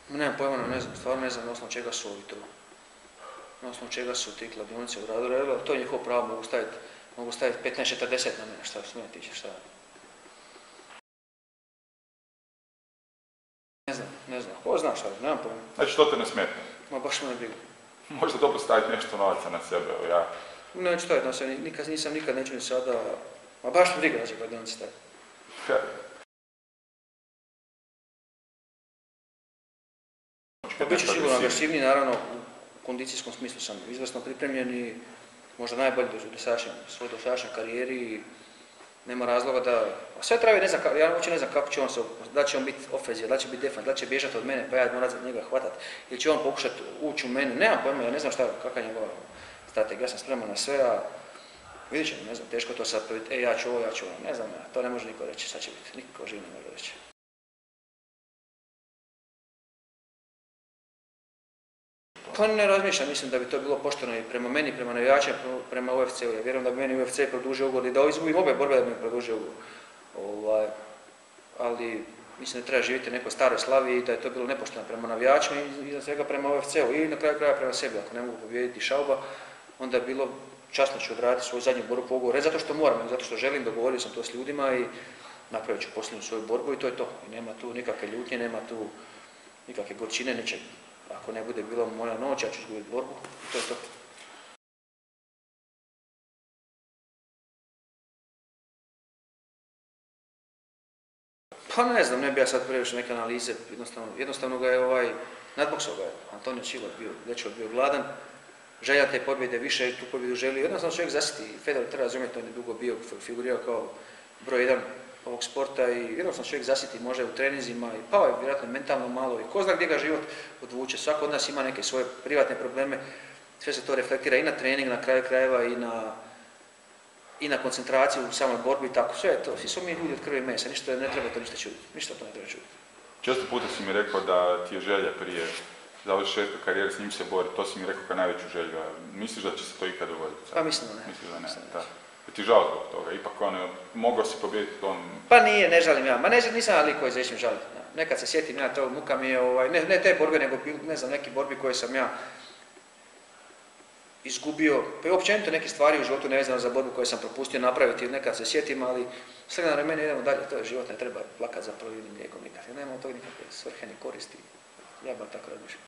Nemam pojma, ne znam, stvarno ne znam na osnovu čega su ovi to. Na osnovu čega su ti kladionice u gradu, to je njihovo pravo, mogu staviti 15-40 na mene, šta se mene tiče, šta. Ne znam, ko zna šta, nemam pojma. Znači, što te ne smeta? Ma baš me ne briga. Možda dobro staviti nešto novaca na sebe, evo ja. Neću staviti na sebe, nikad neću ni sada, ma baš me briga da će kladionice staviti. Pa bit ću sigurno agresivniji, naravno, u kondicijskom smislu sam izvrsno pripremljen i možda najbolji u svoj dosadašnjoj karijeri. Nema razloga da... Sve travi, ne znam, ja uopće ne znam kako će on se... Da će on biti ofenzivan, da će biti defensivan, da će bježati od mene pa ja moram za njega hvatati. Ili će on pokušati ući u mene, nemam pojma, ja ne znam kakva je njegova strategija. Ja sam spreman na sve, a vidit ćemo, ne znam, teško to sad prviti, ja ću ovo, ne znam, to ne može niko reći, sad će biti, niko živ ne može reći. Pa ne razmišljam, mislim da bi to bilo pošteno i prema meni, prema navijačima, prema UFC-u. Ja vjerujem da bi meni UFC produžio ugovor i da izgubim obe borbe da bi mi produžio ugovor. Ali mislim da treba živjeti u nekoj staroj slavi i da je to bilo nepošteno prema navijačima i za svega prema UFC-u i na kraju kraja prema sebi. Ako ne mogu pobijediti Šauba, onda je bilo časno ću odraditi svoju zadnju borbu po ugovoru. Ne zato što moram, nego zato što želim, dogovorio sam to s ljudima i napravit ću posljednju svoju borbu i to je to. I nema tu nikakve ljutnje, nema tu nikakve gorčine, ničeg. Ako ne bude bila moja noć, ja ću izgubiti borbu i to je to. Pa ne znam, ne bi ja sad previše neke analize, jednostavno ga je nadboksao ga je. Antonio Silva dečko bio gladan, želja te pobjede, više tu pobjedu želio, jednostavno čovjek zasiti. Federer treba razumjeti, on je dugo bio, figurirao kao broj 1 ovog sporta i jednostavno čovjek zasiti može u treninzima i pao je vjerojatno mentalno malo i ko zna gdje ga život odvuče. Svako od nas ima neke svoje privatne probleme, sve se to reflektira i na trening, na kraju krajeva i na koncentraciju u samoj borbi i tako. Sve je to, svi smo mi ljudi od krvi i mesa, ne treba to ništa čuditi, ništa to ne treba čuditi. Često puta si mi rekao da ti je želja prije završetka karijere s njim se boriti, to si mi rekao kao najveću želju. Misliš da će se to ikad dogoditi? Pa mislim da ne. Misliš da ne, da. Je ti žao zbog toga? Ipak mogao si pobijediti on... Pa nije, ne žalim ja. Ma nisam ja lik koji za išćem žaliti. Nekad se sjetim ja to, muka mi je, ne te borbe, nego ne znam, neki borbi koje sam ja izgubio, pa i općenito neke stvari u životu nevezano za borbu koje sam propustio napraviti, nekad se sjetim, ali sve na vremena idemo dalje, to je život, ne treba plakati za prolivnim mlijekom nikad. Nema od toga nikakve svrhe ni koristi. Ja bar tako razmišljam.